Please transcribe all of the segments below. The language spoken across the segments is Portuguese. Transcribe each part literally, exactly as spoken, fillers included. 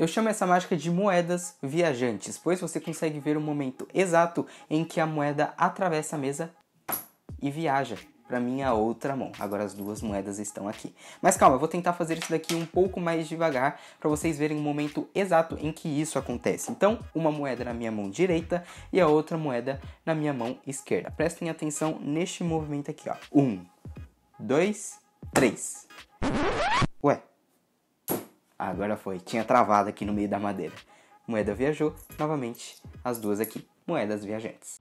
Eu chamo essa mágica de moedas viajantes, pois você consegue ver o momento exato em que a moeda atravessa a mesa e viaja para minha outra mão. Agora as duas moedas estão aqui. Mas calma, eu vou tentar fazer isso daqui um pouco mais devagar para vocês verem o momento exato em que isso acontece. Então, uma moeda na minha mão direita e a outra moeda na minha mão esquerda. Prestem atenção neste movimento aqui, ó. Um, dois, três. Ué. Agora foi. Tinha travado aqui no meio da madeira. Moeda viajou. Novamente, as duas aqui. Moedas viajantes.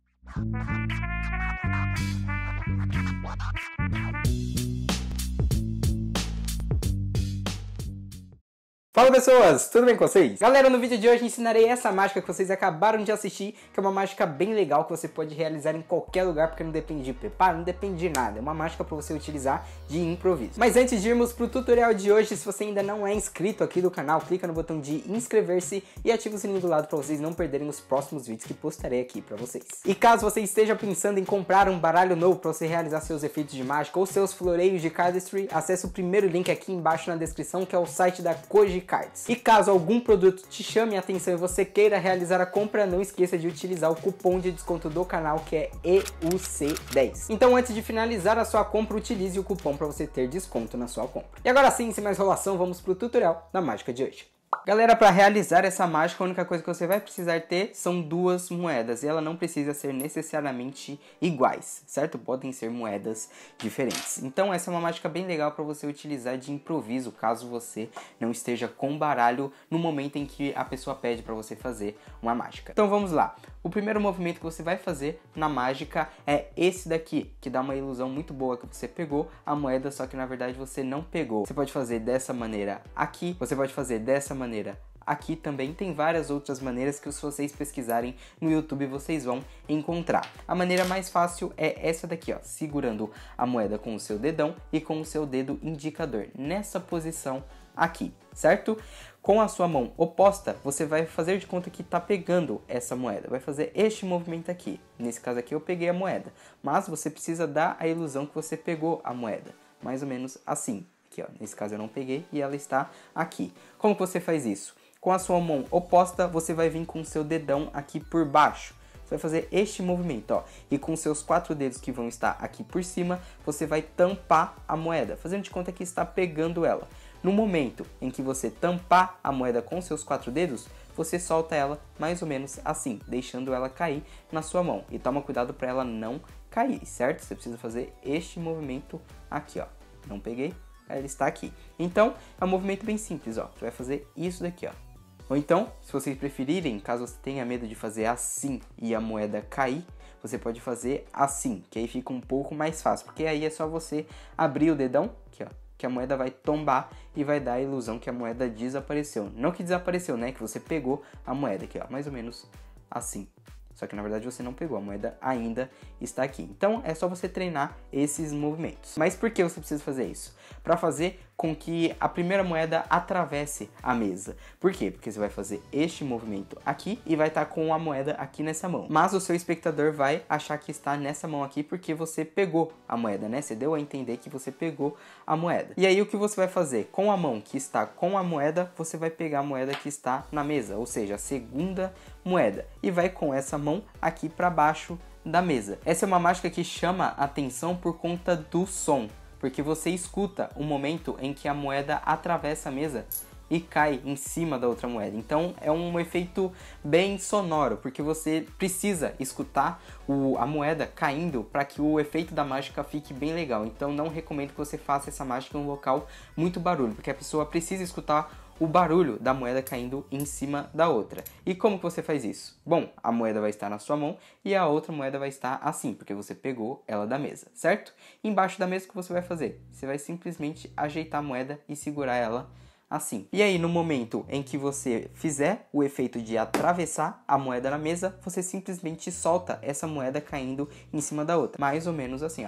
Fala pessoas, tudo bem com vocês? Galera, no vídeo de hoje ensinarei essa mágica que vocês acabaram de assistir, que é uma mágica bem legal que você pode realizar em qualquer lugar, porque não depende de preparo, não depende de nada, é uma mágica para você utilizar de improviso. Mas antes de irmos pro tutorial de hoje, se você ainda não é inscrito aqui do canal, clica no botão de inscrever-se e ativa o sininho do lado para vocês não perderem os próximos vídeos que postarei aqui para vocês. E caso você esteja pensando em comprar um baralho novo para você realizar seus efeitos de mágica ou seus floreios de cardistry, acesse o primeiro link aqui embaixo na descrição, que é o site da Koji Cards. E caso algum produto te chame a atenção e você queira realizar a compra, não esqueça de utilizar o cupom de desconto do canal, que é E U C dez. Então antes de finalizar a sua compra, utilize o cupom para você ter desconto na sua compra. E agora sim, sem mais enrolação, vamos pro tutorial da mágica de hoje. Galera, para realizar essa mágica, a única coisa que você vai precisar ter são duas moedas. E ela não precisa ser necessariamente iguais, certo? Podem ser moedas diferentes. Então essa é uma mágica bem legal para você utilizar de improviso, caso você não esteja com baralho no momento em que a pessoa pede para você fazer uma mágica. Então vamos lá. O primeiro movimento que você vai fazer na mágica é esse daqui, que dá uma ilusão muito boa que você pegou a moeda, só que na verdade você não pegou. Você pode fazer dessa maneira aqui, você pode fazer dessa maneira aqui também. Tem várias outras maneiras que, se vocês pesquisarem no YouTube, vocês vão encontrar. A maneira mais fácil é essa daqui, ó, segurando a moeda com o seu dedão e com o seu dedo indicador nessa posição aqui, certo? Com a sua mão oposta, você vai fazer de conta que está pegando essa moeda. Vai fazer este movimento aqui. Nesse caso aqui eu peguei a moeda, mas você precisa dar a ilusão que você pegou a moeda. Mais ou menos assim. Aqui, ó. Nesse caso eu não peguei e ela está aqui. Como que você faz isso? Com a sua mão oposta, você vai vir com o seu dedão aqui por baixo. Você vai fazer este movimento, ó. E com seus quatro dedos que vão estar aqui por cima, você vai tampar a moeda, fazendo de conta que está pegando ela. No momento em que você tampar a moeda com seus quatro dedos, você solta ela mais ou menos assim, deixando ela cair na sua mão. E toma cuidado para ela não cair, certo? Você precisa fazer este movimento aqui, ó. Não peguei, ela está aqui. Então, é um movimento bem simples, ó. Você vai fazer isso daqui, ó. Ou então, se vocês preferirem, caso você tenha medo de fazer assim e a moeda cair, você pode fazer assim, que aí fica um pouco mais fácil. Porque aí é só você abrir o dedão, aqui, ó, que a moeda vai tombar e vai dar a ilusão que a moeda desapareceu. Não que desapareceu, né? Que você pegou a moeda aqui, ó, mais ou menos assim. Só que na verdade você não pegou, a moeda ainda está aqui. Então é só você treinar esses movimentos. Mas por que você precisa fazer isso? Para fazer com que a primeira moeda atravesse a mesa. Por quê? Porque você vai fazer este movimento aqui e vai estar com a moeda aqui nessa mão. Mas o seu espectador vai achar que está nessa mão aqui porque você pegou a moeda, né? Você deu a entender que você pegou a moeda. E aí o que você vai fazer? Com a mão que está com a moeda, você vai pegar a moeda que está na mesa, ou seja, a segunda moeda. E vai com essa mão aqui para baixo da mesa. Essa é uma mágica que chama a atenção por conta do som, porque você escuta o momento em que a moeda atravessa a mesa e cai em cima da outra moeda. Então é um efeito bem sonoro, porque você precisa escutar o, a moeda caindo para que o efeito da mágica fique bem legal. Então não recomendo que você faça essa mágica em um local muito barulho, porque a pessoa precisa escutar o barulho da moeda caindo em cima da outra. E como que você faz isso? Bom, a moeda vai estar na sua mão e a outra moeda vai estar assim, porque você pegou ela da mesa, certo? Embaixo da mesa, o que você vai fazer? Você vai simplesmente ajeitar a moeda e segurar ela assim. E aí, no momento em que você fizer o efeito de atravessar a moeda na mesa, você simplesmente solta essa moeda caindo em cima da outra. Mais ou menos assim, ó.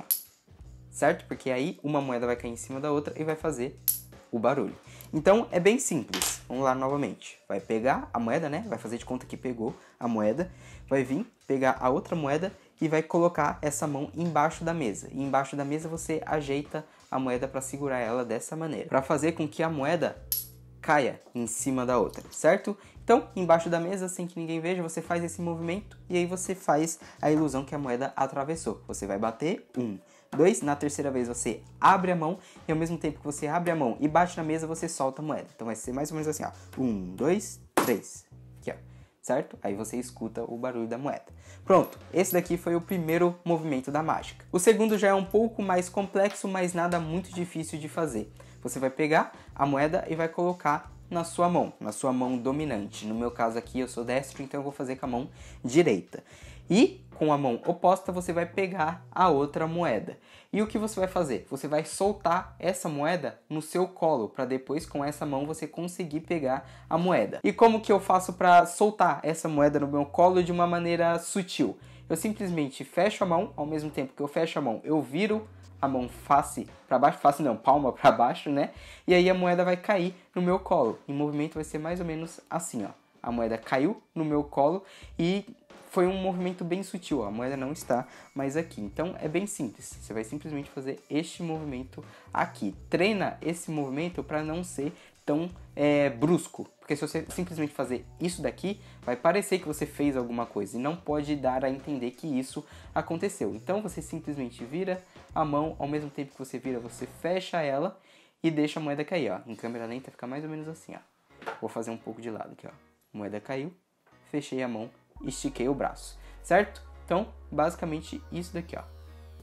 Certo? Porque aí uma moeda vai cair em cima da outra e vai fazer o barulho. Então é bem simples. Vamos lá novamente. Vai pegar a moeda, né? Vai fazer de conta que pegou a moeda. Vai vir, pegar a outra moeda e vai colocar essa mão embaixo da mesa. E embaixo da mesa você ajeita a moeda para segurar ela dessa maneira. Para fazer com que a moeda caia em cima da outra, certo? Então, embaixo da mesa, sem que ninguém veja, você faz esse movimento e aí você faz a ilusão que a moeda atravessou. Você vai bater um, dois, na terceira vez você abre a mão e ao mesmo tempo que você abre a mão e bate na mesa, você solta a moeda. Então vai ser mais ou menos assim, ó. Um, dois, três. Aqui, ó. Certo? Aí você escuta o barulho da moeda. Pronto, esse daqui foi o primeiro movimento da mágica. O segundo já é um pouco mais complexo, mas nada muito difícil de fazer. Você vai pegar a moeda e vai colocar na sua mão, na sua mão dominante. No meu caso aqui eu sou destro, então eu vou fazer com a mão direita. E com a mão oposta você vai pegar a outra moeda. E o que você vai fazer? Você vai soltar essa moeda no seu colo, para depois com essa mão você conseguir pegar a moeda. E como que eu faço para soltar essa moeda no meu colo de uma maneira sutil? Eu simplesmente fecho a mão, ao mesmo tempo que eu fecho a mão, eu viro a mão face para baixo, face não, palma para baixo, né? E aí a moeda vai cair no meu colo. E o movimento vai ser mais ou menos assim, ó. A moeda caiu no meu colo e foi um movimento bem sutil, ó. A moeda não está mais aqui. Então é bem simples. Você vai simplesmente fazer este movimento aqui. Treina esse movimento para não ser tão é, brusco. Porque se você simplesmente fazer isso daqui, vai parecer que você fez alguma coisa. E não pode dar a entender que isso aconteceu. Então você simplesmente vira a mão, ao mesmo tempo que você vira, você fecha ela e deixa a moeda cair, ó. Em câmera lenta fica mais ou menos assim, ó. Vou fazer um pouco de lado aqui, ó. A moeda caiu, fechei a mão, estiquei o braço, certo? Então, basicamente isso daqui, ó.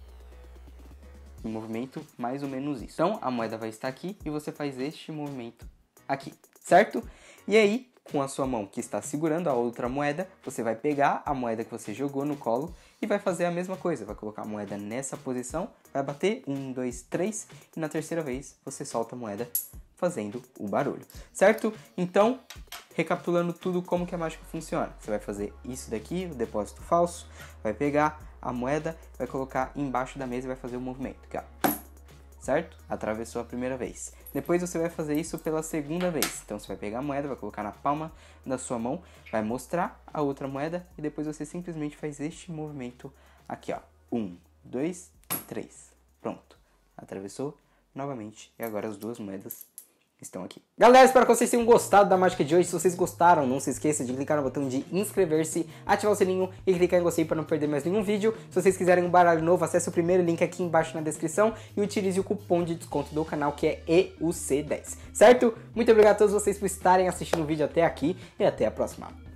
Um movimento mais ou menos isso. Então, a moeda vai estar aqui e você faz este movimento aqui, certo? E aí, com a sua mão que está segurando a outra moeda, você vai pegar a moeda que você jogou no colo e vai fazer a mesma coisa. Vai colocar a moeda nessa posição, vai bater, um, dois, três, e na terceira vez você solta a moeda fazendo o barulho, certo? Então, recapitulando tudo como que a mágica funciona. Você vai fazer isso daqui, o depósito falso, vai pegar a moeda, vai colocar embaixo da mesa e vai fazer o movimento, aqui, ó. Certo? Atravessou a primeira vez. Depois você vai fazer isso pela segunda vez. Então você vai pegar a moeda, vai colocar na palma da sua mão, vai mostrar a outra moeda e depois você simplesmente faz este movimento aqui, ó. Um, dois, três. Pronto. Atravessou novamente e agora as duas moedas estão aqui. Galera, espero que vocês tenham gostado da mágica de hoje. Se vocês gostaram, não se esqueça de clicar no botão de inscrever-se, ativar o sininho e clicar em gostei para não perder mais nenhum vídeo. Se vocês quiserem um baralho novo, acesse o primeiro link aqui embaixo na descrição e utilize o cupom de desconto do canal, que é E U C dez, certo? Muito obrigado a todos vocês por estarem assistindo o vídeo até aqui e até a próxima.